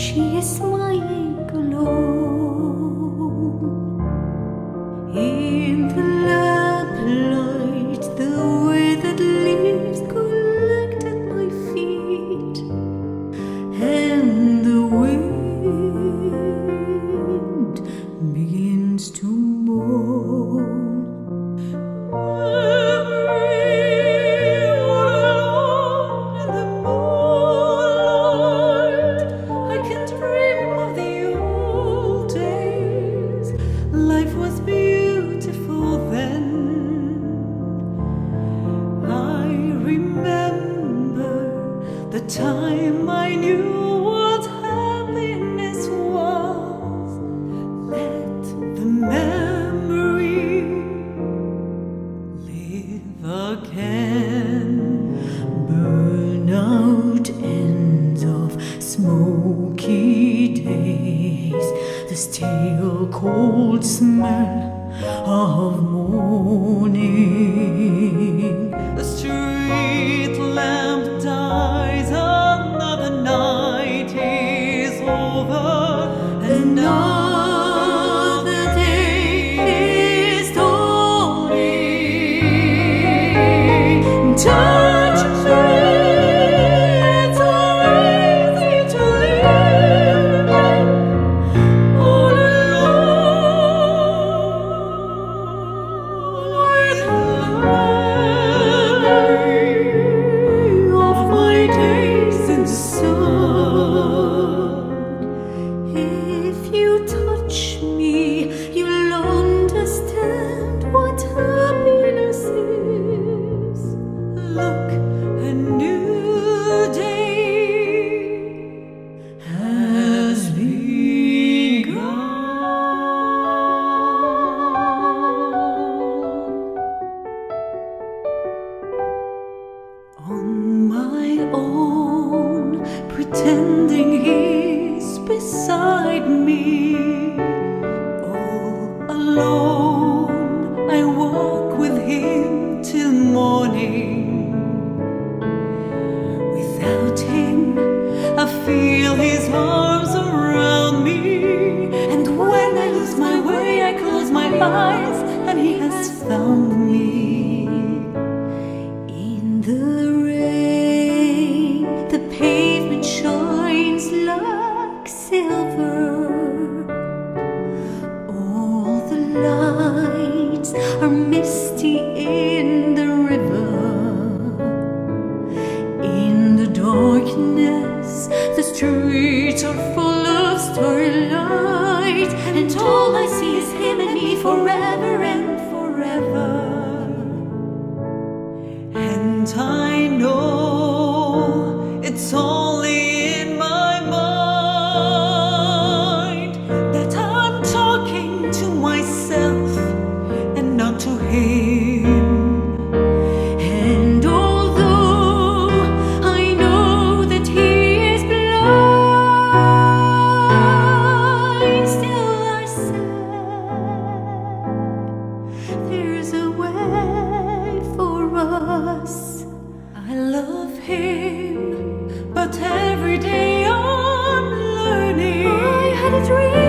she is my alone. In the lamplight, the withered leaves collect at my feet, and the wind begins to moan. Life was beautiful then. I remember the time I knew what happiness was. Let the memory live again. Burnout ends of smoky days, the stale cold smell of morning. The street lamp dies, another night is over, another day is dawning. Touch me, it's so easy to live all of my days in the sun. If you touch me, you'll understand what happiness is. Look, a new day has begun. On my own, pretending he's beside me. All alone, I walk with him till morning. Without him, I feel his arms around me. And when I lose my way, I close my eyes, and he has found me. In the rain, the pavement shines like silver. All the lights are misty in the river. In the darkness, the streets are full of starlight, and all I see is him and me forever and forever. And I know it's only in my mind that I'm talking to myself and not to him. And although I know that he is blind, still I say there's a way for us. I love him, but every day I'm learning. I had a dream.